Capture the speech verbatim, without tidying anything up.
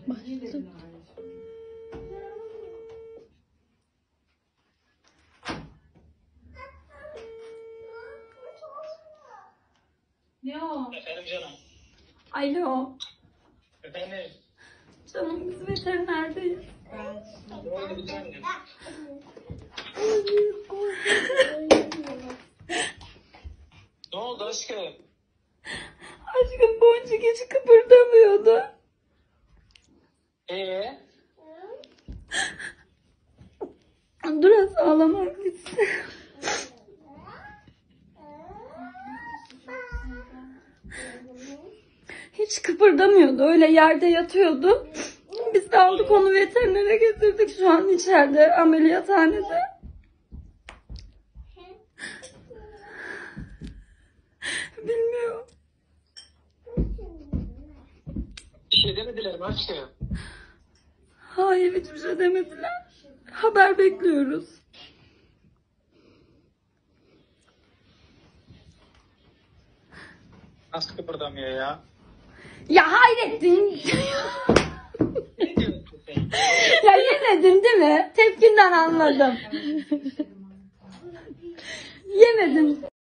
Başladım. Ne o? Efendim canım. Alo. Efendim. Canım biz veterinerdeyiz. Ne oldu bir tanem? Ne oldu aşkım? Aşkım Boncuk hiç kıpırdamıyordu. Ee? Biraz ağlamak gitti. Hiç kıpırdamıyordu. Öyle yerde yatıyordu. Biz de aldık onu veterinere getirdik. Şu an içeride ameliyathanede. Bilmiyorum. Bir şey demediler mi aşkım? Hayır hiçbir şey demediler. Haber bekliyoruz. Nasıl kıpırdamıyor ya? Ya Hayrettin. Ne diyorsun sen? Ya yemedin değil mi? Tepkinden anladım. Yemedin.